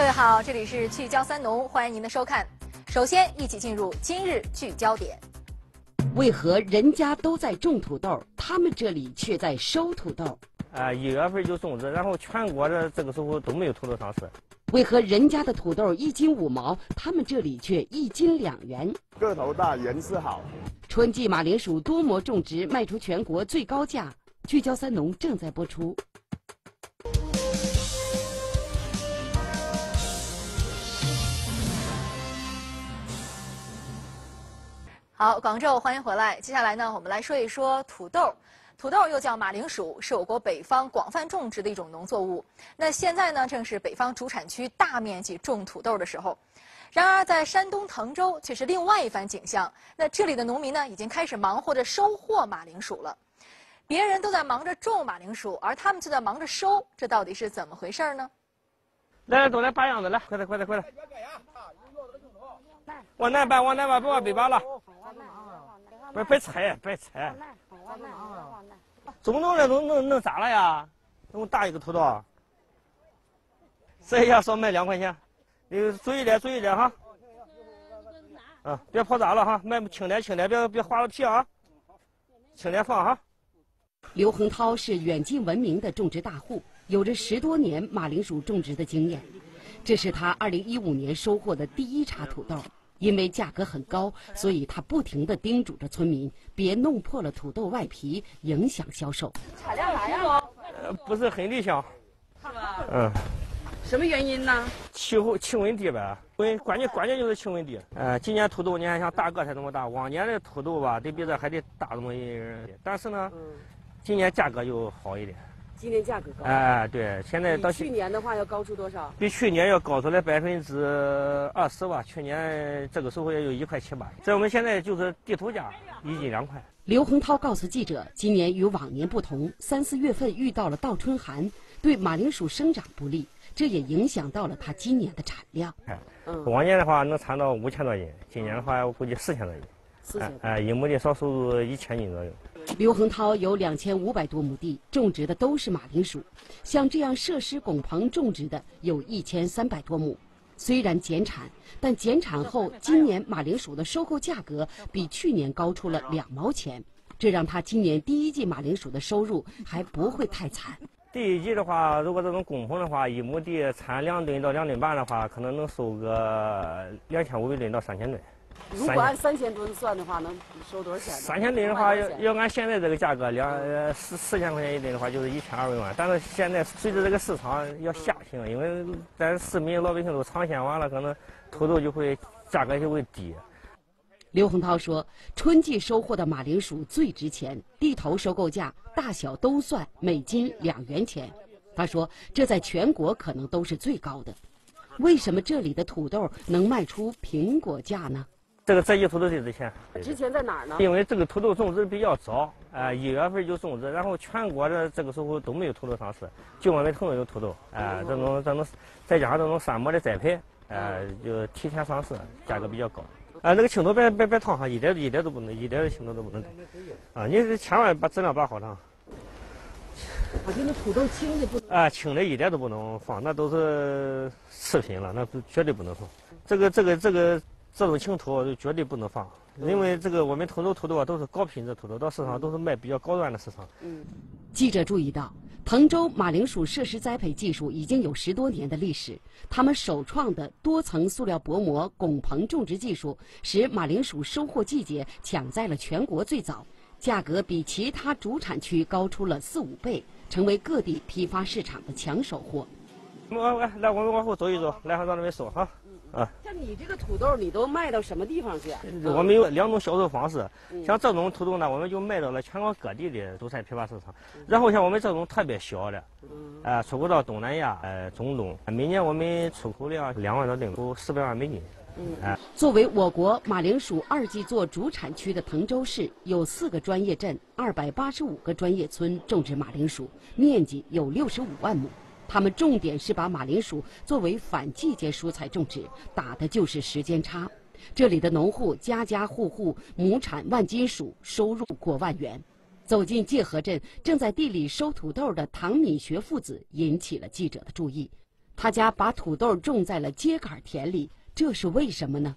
位好，这里是聚焦三农，欢迎您的收看。首先，一起进入今日聚焦点。 为何人家都在种土豆，他们这里却在收土豆 ？1月份就种植，然后全国的这个时候都没有土豆上市。 为何人家的土豆1斤5毛，他们这里却1斤2元？ 个头大，颜色好。 春季马铃薯多模种植卖出全国最高价。聚焦三农正在播出。 好，广州，欢迎回来。接下来呢，我们来说一说土豆。土豆又叫马铃薯，是我国北方广泛种植的一种农作物。那现在呢，正是北方主产区大面积种土豆的时候。然而，在山东滕州却是另外一番景象。那这里的农民呢，已经开始忙活着收获马铃薯了。别人都在忙着种马铃薯，而他们却在忙着收，这到底是怎么回事呢？ 来，都来拔样子，来，快点，快点，快点！往南拔，往南拔，别往北拔了。别踩，别踩。种了能咋了呀？那么大一个土豆，这下少卖2块钱。你注意点，注意点哈。别泡砸了哈，卖轻点，轻点，别划了皮啊。轻点放哈。 刘恒涛是远近闻名的种植大户，有着10多年马铃薯种植的经验。这是他2015年收获的第1茬土豆。因为价格很高，所以他不停地叮嘱着村民别弄破了土豆外皮，影响销售。 产量咋样？ 不是很理想。 是吧？ 什么原因呢？ 气温低呗，关键就是气温低。今年土豆你看像大个才这么大，往年的土豆吧得比这还得大这么一点，但是呢，今年价格就好一点。 今年价格高。 对，现在到比去年的话要高出多少？ 比去年要高出来20%吧。去年这个时候也有1块7吧。在我们现在就是地头价1斤2块。 刘恒涛告诉记者，今年与往年不同，3、4月份遇到了倒春寒，对马铃薯生长不利，这也影响到了他今年的产量。 往年的话能产到5000多斤，今年的话我估计4000多斤。1亩地少收入1000斤左右。 刘恒涛有2500多亩地，种植的都是马铃薯，像这样设施拱棚种植的有1300多亩。虽然减产，但减产后今年马铃薯的收购价格比去年高出了2毛钱，这让他今年第1季马铃薯的收入还不会太惨。 第1季的话，如果这种拱棚的话，1亩地产2吨到2吨半的话，可能能收个2500吨到3000吨。 如果按3000吨算的话，能收多少钱 ？3000吨的话，要按现在这个价格，4000块钱1吨的话，就是1200万。但是现在随着这个市场要下行，因为咱市民老百姓都尝鲜完了，可能土豆价格就会低。 刘恒涛说，春季收获的马铃薯最值钱，地头收购价大小都算每斤2元钱。他说，这在全国可能都是最高的。为什么这里的土豆能卖出苹果价呢？ 这一土豆最值钱。 值钱在哪儿呢？ 因为这个土豆种植比较早，1月份就种植，然后全国的这个时候都没有土豆上市，就我们滕州有土豆，这种再加上这种3模的栽培，就提前上市，价格比较高。那个青头别烫哈，一点都不能，一点青头都不能摘。你千万把质量把好它。 这个土豆青的不青的一点都不能放，那都是次品了，那绝对不能放。这种青土绝对不能放，因为我们滕州土豆都是高品质土豆，到市场都是卖比较高端的市场。 记者注意到，滕州马铃薯设施栽培技术已经有10多年的历史，他们首创的多层塑料薄膜拱棚种植技术，使马铃薯收获季节抢在了全国最早，价格比其他主产区高出了4、5倍，成为各地批发市场的抢手货。 来，我们往后走一走，来，让那边收哈。 像你这个土豆，你都卖到什么地方去？ 我们有2种销售方式，像这种土豆呢，我们就卖到了全国各地的主产批发市场。然后像我们这种特别小的，出口到东南亚、中东，每年我们出口量2万多吨，有400万美金。 作为我国马铃薯2季作主产区的滕州市，有4个专业镇、285个专业村种植马铃薯，面积有65万亩。他们重点是把马铃薯作为反季节蔬菜种植，打的就是时间差。这里的农户家家户户亩产万斤薯，收入过万元。走进界河镇，正在地里收土豆的唐敏学父子引起了记者的注意。 他家把土豆种在了秸秆田里，这是为什么呢？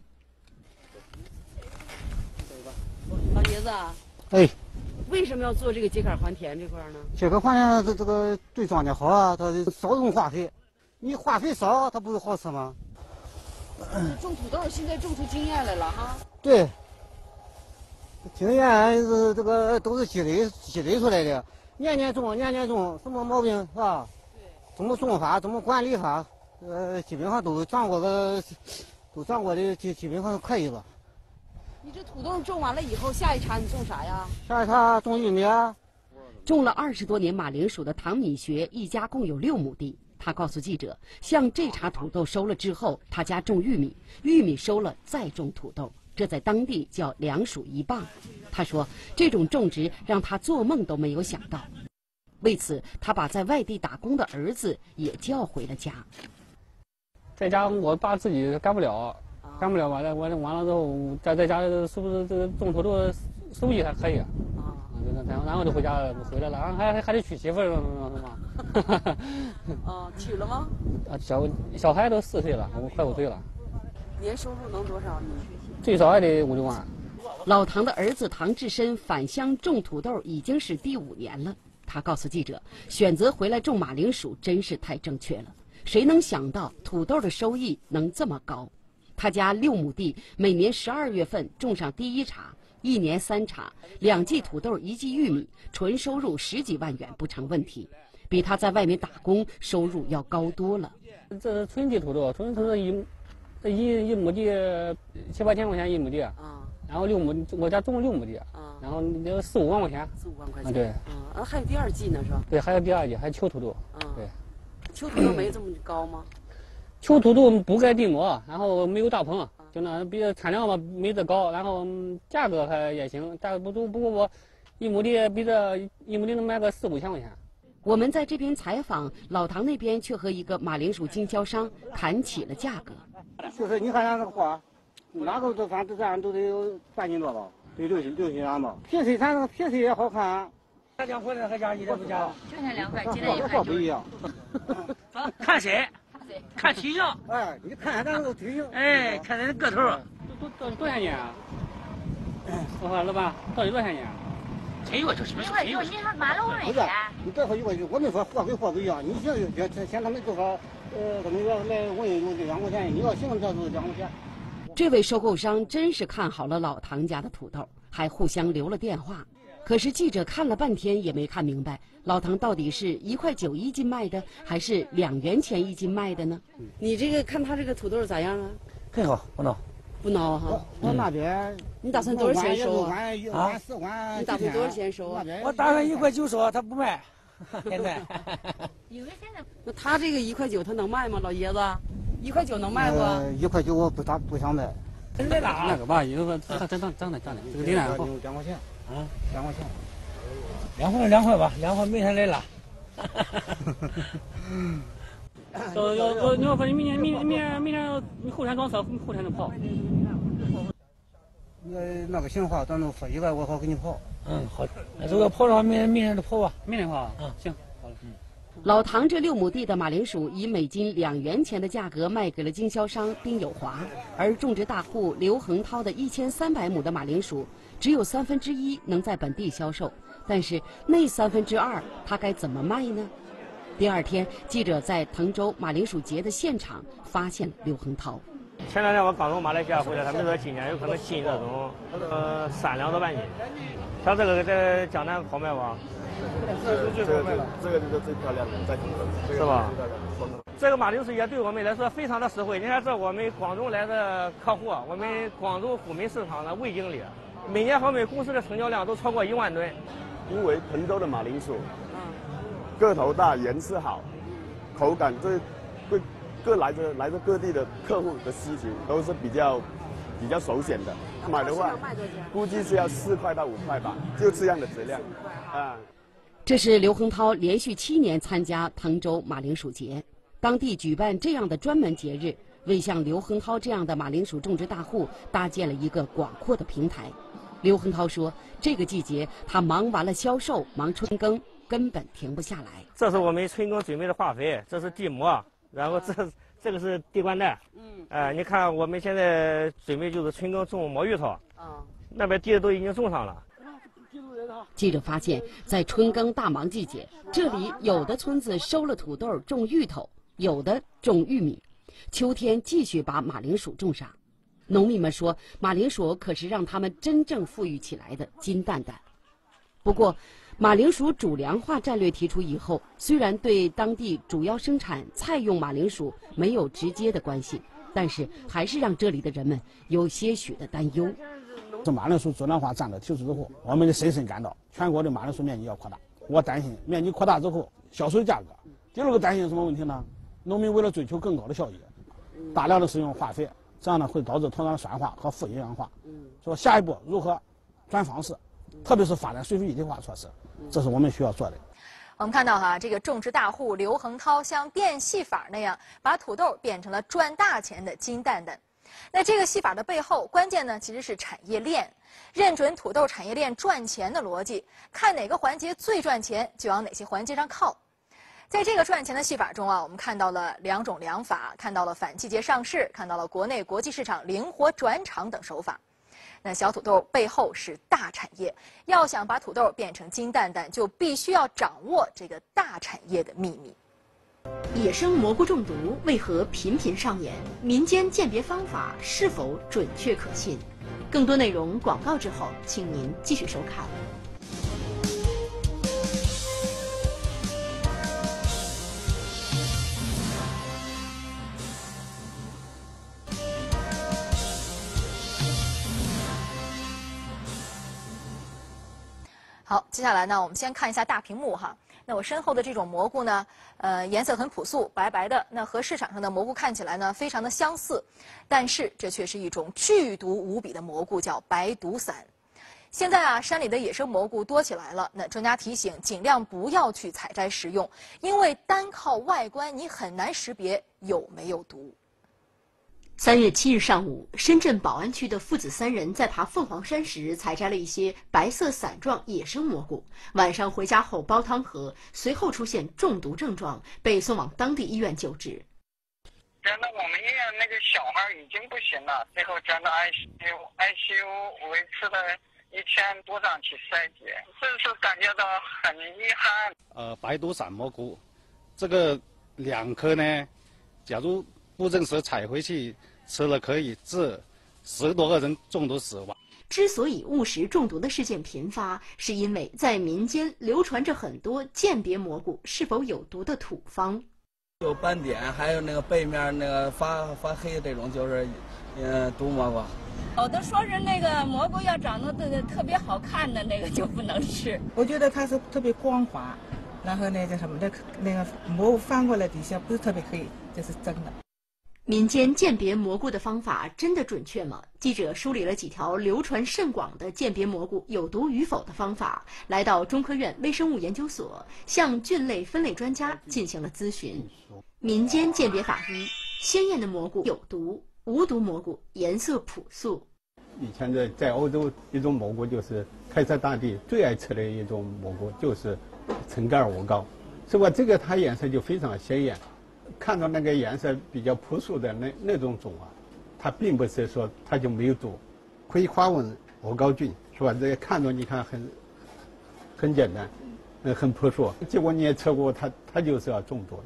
老爷子， 哎， 为什么要做这个秸秆还田这块呢？ 这个环境这个对庄稼好啊，它少用化肥，你化肥少，它不是好吃吗？ 种土豆现在种出经验来了哈。 对，经验是这个都是积累出来的，年年种，什么毛病是吧？对。怎么种法，怎么管理法，基本上都掌握的，基本上可以吧。 你这土豆种完了以后，下一茬你种啥呀？ 下一茬种玉米啊。 种了20多年马铃薯的唐敏学一家共有6亩地。他告诉记者，像这茬土豆收了之后，他家种玉米，玉米收了再种土豆，这在当地叫2黍1棒。他说，这种种植让他做梦都没有想到。为此，他把在外地打工的儿子也叫回了家。 在家我爸自己干不了吧？我完了之后，在家是不是这个种土豆收益还可以啊？然后就回来了，然后还得娶媳妇儿是吗？ 娶了吗？ 小孩都4岁了，快5岁了。 年收入能多少？ 最少也得5、6万。 老唐的儿子唐志深返乡种土豆已经是第5年了。他告诉记者，选择回来种马铃薯真是太正确了。谁能想到土豆的收益能这么高？他家6亩地，每年12月份种上第1茬，1年3茬，2季土豆1季玉米，纯收入10几万元不成问题，比他在外面打工收入要高多了。 这是春季土豆，春季土豆一亩地7、8千块钱1亩地，然后我家种了6亩地，然后4、5万块钱。4、5万块钱。对。 还有第2季呢是吧？ 对，还有第2季，还有秋土豆。对。 秋土豆没这么高吗？ 秋土豆不盖地膜，然后没有大棚，就那比产量嘛没这高，然后价格还也行，价格不过我1亩地比这1亩地能卖个4、5千块钱。 我们在这边采访，老唐那边却和一个马铃薯经销商谈起了价格。 就是你看咱这个货，哪个都反正这样都得有半斤多吧，得6斤元吧。皮水咱这个皮水也好看。 他讲货的和家一点不加， 就那2块，鸡蛋1块不一样。 看谁？看体型。 哎，你看咱这个体型。 哎，看咱个头。 多少钱啊？我说老板，到底多少钱啊 ？1块9，什么说1块9？ 你还马路问人家？你别说1块9，我们说货跟货不一样。你嫌他们多少？他们要来问用这2块钱，你要行，这就是2块钱。 这位收购商真是看好了老唐家的土豆，还互相留了电话。可是记者看了半天也没看明白，老唐到底是1块91斤卖的，还是2元钱1斤卖的呢？你这个看他这个土豆咋样啊？ 很好，不孬。 不孬哈。 我那边你打算多少钱收啊？ 啊，4万。 你打算多少钱收啊？ 我打算1块9收，他不卖。现在。 那他这个1块9他能卖吗，老爷子？1块9能卖不 ？1块9我不想卖。 那个吧，有个涨的，这个领2 块钱。2块钱 ，2块吧，2块明天来了。 你要说你明天你后天装车，后天能跑。 那个行话，咱能说1个，我好给你跑。 好，如果跑的话，明天就跑吧。明天跑。行，好了。 老唐这6亩地的马铃薯以每斤2元钱的价格卖给了经销商丁有华，而种植大户刘恒涛的1300亩的马铃薯只有1/3能在本地销售，但是那2/3他该怎么卖呢？第2天，记者在滕州马铃薯节的现场发现了刘恒涛。 前2天我刚从马来西亚回来，他们说今年有可能进这种3两多半斤，像这个在江南好卖吧？ 这个就是最漂亮的，在滕州， 是吧？这个马铃薯也对我们来说非常的实惠。你看，这我们广州来的客户，我们广州虎门市场的魏经理，每年我们公司的成交量都超过1万吨。 因为滕州的马铃薯，个头大，颜色好，口感对来自各地的客户的需求都是比较首选的。买的话，估计是要4块到5块吧，就这样的质量，啊。 这是刘恒涛连续7年参加滕州马铃薯节，当地举办这样的专门节日，为像刘恒涛这样的马铃薯种植大户搭建了一个广阔的平台。刘恒涛说，这个季节他忙完了销售，忙春耕，根本停不下来。 这是我们春耕准备的化肥，这是地膜， 然后这个是地瓜蛋。你看我们现在准备就是春耕种毛芋头。那边地都已经种上了。 记者发现，在春耕大忙季节，这里有的村子收了土豆种芋头，有的种玉米，秋天继续把马铃薯种上。农民们说，马铃薯可是让他们真正富裕起来的金蛋蛋。不过，马铃薯主粮化战略提出以后，虽然对当地主要生产菜用马铃薯没有直接的关系，但是还是让这里的人们有些许的担忧。 这马铃薯主粮化战略提出之后，我们深深感到全国的马铃薯面积要扩大。我担心面积扩大之后，销售价格。第二个担心什么问题呢？农民为了追求更高的效益，大量的使用化肥，这样呢会导致土壤酸化和富营养化。说下一步如何转方式，特别是发展水土一体化措施，这是我们需要做的。 我们看到哈，这个种植大户刘恒涛像变戏法那样，把土豆变成了赚大钱的金蛋蛋。那这个戏法的背后，关键呢其实是产业链，认准土豆产业链赚钱的逻辑，看哪个环节最赚钱，就往哪些环节上靠。在这个赚钱的戏法中啊，我们看到了2种粮法，看到了反季节上市，看到了国内国际市场灵活转场等手法。那小土豆背后是大产业，要想把土豆变成金蛋蛋，就必须要掌握这个大产业的秘密。 野生蘑菇中毒为何频频上演？民间鉴别方法是否准确可信？更多内容广告之后，请您继续收看。 好，接下来呢，我们先看一下大屏幕哈。那我身后的这种蘑菇呢，颜色很朴素，白白的。那和市场上的蘑菇看起来呢，非常的相似，但是这却是一种剧毒无比的蘑菇，叫白毒伞。现在啊，山里的野生蘑菇多起来了。那专家提醒，尽量不要去采摘食用，因为单靠外观，你很难识别有没有毒。 3月7日上午，深圳宝安区的父子3人在爬凤凰山时采摘了一些白色伞状野生蘑菇，晚上回家后煲汤喝，随后出现中毒症状，被送往当地医院救治。 转到我们医院那个小孩已经不行了，最后转到 ICU 维持了1000多张去筛检，这是感觉到很遗憾。 白毒伞蘑菇，这个2颗呢，假如不正式采回去吃了，可以致10多个人中毒死亡。 之所以误食中毒的事件频发，是因为在民间流传着很多鉴别蘑菇是否有毒的土方， 有斑点，还有那个背面那个发黑的这种就是毒蘑菇。 有的说是那个蘑菇要长得特别好看的那个就不能吃。 我觉得它是特别光滑，然后那叫什么的，那个蘑菇翻过来底下不是特别黑，这是真的。 民间鉴别蘑菇的方法真的准确吗？记者梳理了几条流传甚广的鉴别蘑菇有毒与否的方法，来到中科院微生物研究所，向菌类分类专家进行了咨询。民间鉴别法1：鲜艳的蘑菇有毒，无毒蘑菇颜色朴素。 以前在欧洲，一种蘑菇就是开塞大地最爱吃的一种蘑菇，就是橙盖鹅膏，是吧？这个它颜色就非常鲜艳。看到那个颜色比较朴素的那种种啊，它并不是说它就没有毒。葵花纹鹅膏菌是吧？这个看着你看很简单，很朴素，结果你也吃过，它就是要中毒。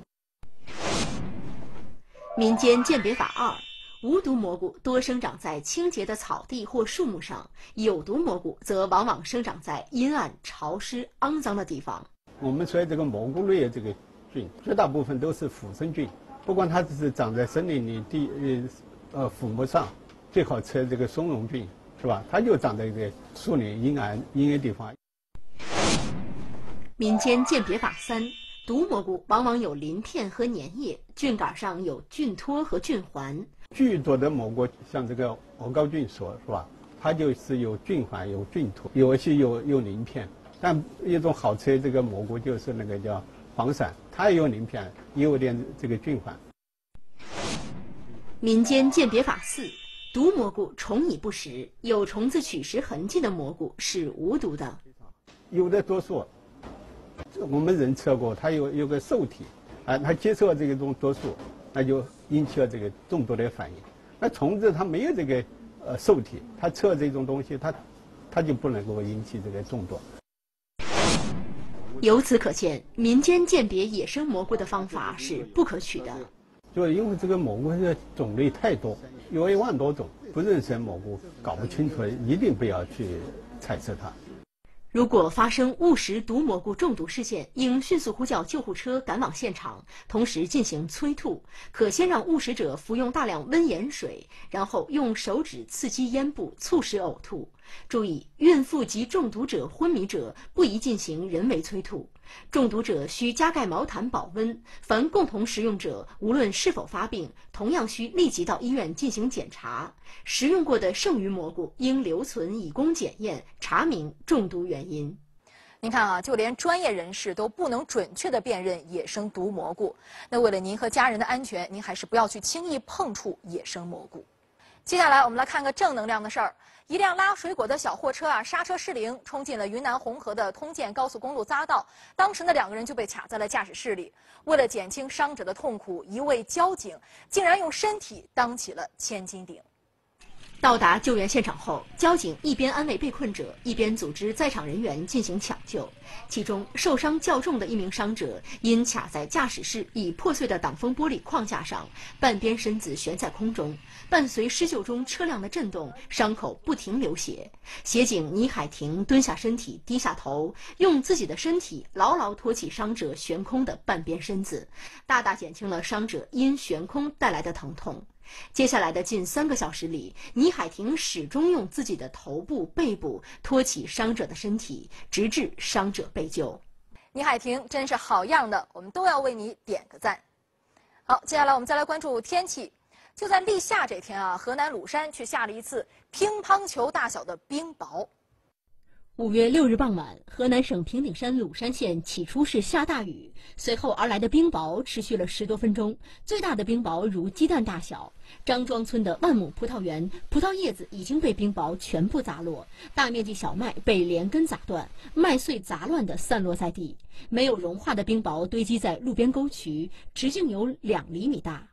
民间鉴别法2：无毒蘑菇多生长在清洁的草地或树木上，有毒蘑菇则往往生长在阴暗、潮湿、肮脏的地方。 我们说这个蘑菇类这个菌，绝大部分都是腐生菌，不管它只是长在森林里腐木上，最好吃这个松茸菌，是吧？它就长在这个树林阴暗地方。 民间鉴别法3：毒蘑菇往往有鳞片和粘液，菌杆上有菌托和菌环。 剧毒的蘑菇，像这个鹅膏菌说是吧？它就是有菌环、有菌托，有些有鳞片。但一种好吃的这个蘑菇就是那个叫黄鳝，它也有鳞片，也有点这个菌环。 民间鉴别法4：毒蘑菇虫蚁不食，有虫子取食痕迹的蘑菇是无毒的。 有的毒素，我们人测过，它有个受体，它接受这种毒素， 那就引起了这个中毒的反应。那虫子它没有这个受体，它测这种东西，它就不能够引起这个中毒。 由此可见，民间鉴别野生蘑菇的方法是不可取的。 就因为这个蘑菇的种类太多，有1万多种，不认识蘑菇，搞不清楚，一定不要去猜测它。 如果发生误食毒蘑菇中毒事件，应迅速呼叫救护车赶往现场，同时进行催吐。可先让误食者服用大量温盐水，然后用手指刺激咽部，促使呕吐。注意，孕妇及中毒者、昏迷者不宜进行人为催吐。中毒者需加盖毛毯保温。凡共同食用者，无论是否发病，同样需立即到医院进行检查。食用过的剩余蘑菇应留存以供检验，查明中毒原因。 您看啊，就连专业人士都不能准确地辨认野生毒蘑菇。那为了您和家人的安全，您还是不要去轻易碰触野生蘑菇。接下来我们来看个正能量的事儿。一辆拉水果的小货车刹车失灵，冲进了云南红河的通建高速公路匝道。当时呢，2个人就被卡在了驾驶室里。为了减轻伤者的痛苦，一位交警竟然用身体当起了千斤顶。 到达救援现场后，交警一边安慰被困者，一边组织在场人员进行抢救。其中受伤较重的一名伤者因卡在驾驶室已破碎的挡风玻璃框架上，半边身子悬在空中，伴随施救中车辆的震动，伤口不停流血。协警倪海婷蹲下身体，低下头，用自己的身体牢牢托起伤者悬空的半边身子，大大减轻了伤者因悬空带来的疼痛。接下来的近3个小时里，倪海婷始终用自己的头部、背部托起伤者的身体，直至伤者被救。 倪海婷真是好样的，我们都要为你点个赞。好，接下来我们再来关注天气。就在立夏这天啊，河南鲁山却下了一次乒乓球大小的冰雹。 5月6日傍晚，河南省平顶山鲁山县起初是下大雨，随后而来的冰雹持续了10多分钟，最大的冰雹如鸡蛋大小。张庄村的万亩葡萄园，葡萄叶子已经被冰雹全部砸落，大面积小麦被连根砸断，麦穗杂乱地散落在地。没有融化的冰雹堆积在路边沟渠，直径有2厘米大。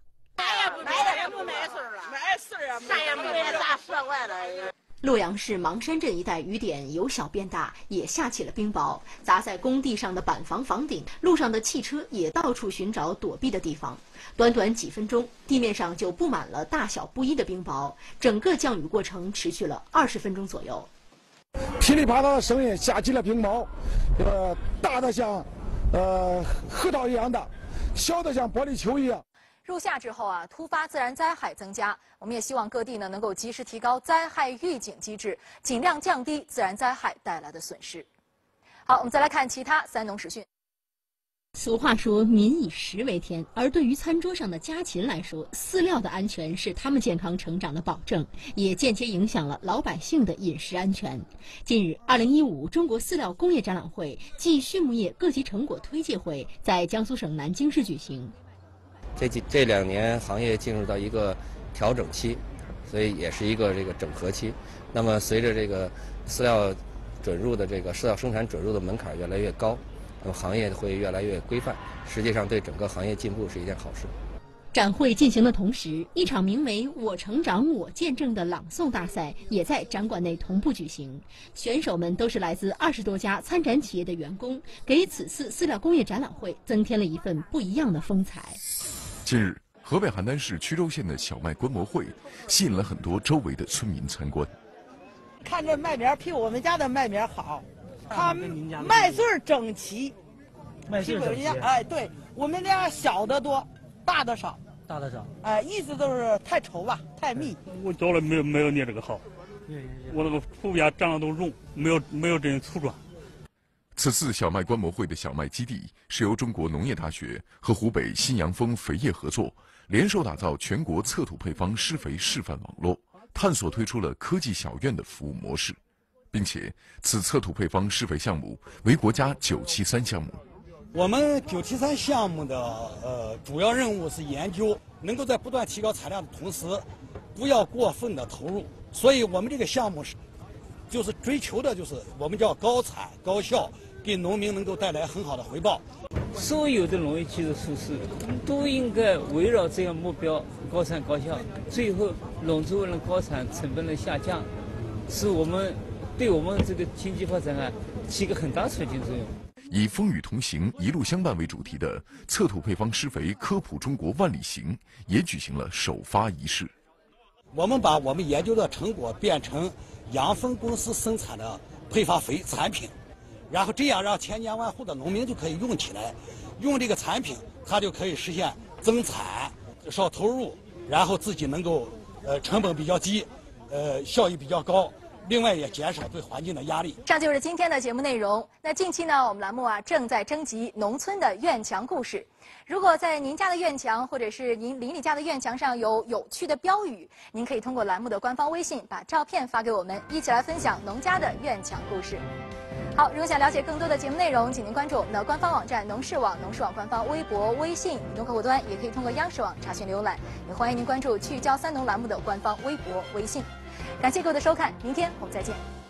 洛阳市芒山镇一带雨点由小变大，也下起了冰雹，砸在工地上的板房房顶，路上的汽车也到处寻找躲避的地方。短短几分钟，地面上就布满了大小不一的冰雹，整个降雨过程持续了20分钟左右。 噼里啪啦的声音，下起了冰雹，大的像核桃一样大，小的像玻璃球一样。 入夏之后啊，突发自然灾害增加，我们也希望各地呢能够及时提高灾害预警机制，尽量降低自然灾害带来的损失。好，我们再来看其他3农时讯。 俗话说民以食为天，而对于餐桌上的家禽来说，饲料的安全是他们健康成长的保证，也间接影响了老百姓的饮食安全。近日，2015中国饲料工业展览会暨畜牧业各级成果推介会在江苏省南京市举行。 这2年行业进入到一个调整期，所以也是一个整合期。那么随着这个饲料准入的饲料生产准入的门槛越来越高，那么行业会越来越规范，实际上对整个行业进步是一件好事。 展会进行的同时，一场名为“我成长我见证”的朗诵大赛也在展馆内同步举行。选手们都是来自20多家参展企业的员工，给此次饲料工业展览会增添了一份不一样的风采。 近日，河北邯郸市曲周县的小麦观摩会吸引了很多周围的村民参观。 看这麦苗比我们家的麦苗好，它麦穗整齐， 麦穗整齐。 哎，对我们家小的多，大的少。 大的少。 哎，意思都是太稠吧，太密。 我找了没有你这个好，我那个普遍长得都绒，没有这种粗壮。 此次小麦观摩会的小麦基地是由中国农业大学和湖北新阳丰肥业合作，联手打造全国测土配方施肥示范网络，探索推出了科技小院的服务模式，并且此测土配方施肥项目为国家973项目。 我们973项目的主要任务是研究能够在不断提高产量的同时，不要过分的投入，所以我们这个项目就是追求的就是我们叫高产高效，给农民能够带来很好的回报。 所有的农业基础设施都应该围绕这样目标高产高效，最后农作物的高产，成本的下降，是对我们这个经济发展起个很大促进作用。 以风雨同行、一路相伴为主题的测土配方施肥科普中国万里行也举行了首发仪式。 我们把我们研究的成果变成养蜂公司生产的配方肥产品，然后这样让千家万户的农民就可以用起来，用这个产品，他就可以实现增产、少投入，然后自己能够成本比较低，效益比较高。另外也减少对环境的压力。 以上就是今天的节目内容。那近期呢，我们栏目正在征集农村的院墙故事。如果在您家的院墙或者是您邻里家的院墙上有趣的标语，您可以通过栏目的官方微信把照片发给我们，一起来分享农家的院墙故事。好，如果想了解更多的节目内容，请您关注我们的官方网站农事网、农事网官方微博、微信移动客户端，也可以通过央视网查询浏览。也欢迎您关注聚焦三农栏目的官方微博、微信。感谢各位的收看，明天我们再见。